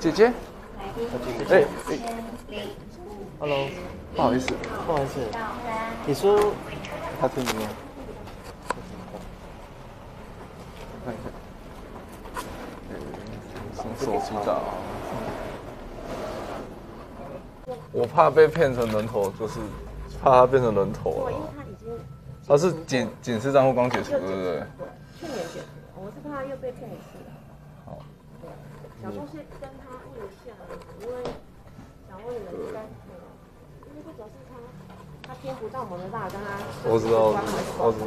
姐姐，哎 ，Hello， 不好意思， 不好意思，你说他听你吗？我看一下，从手机打。我怕被骗成人头，就是怕他变成人头了。 因为他已经他是警示账户刚解除，对不对？ 对，去年解除，我是怕他又被骗一次了。 好， 想说是跟他问一下，因为想问你们应该因为这表示他听不到，我们没办法跟他。 我知道，我知道。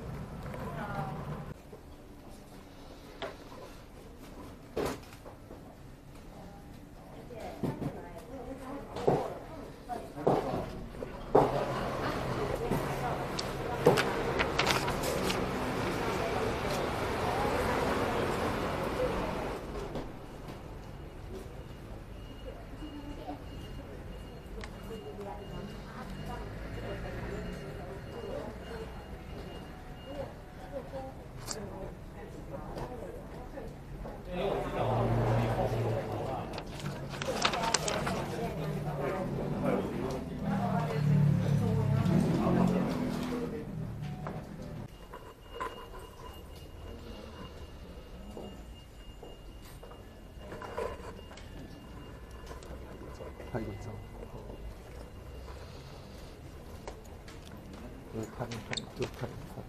拍个照，就看，就看。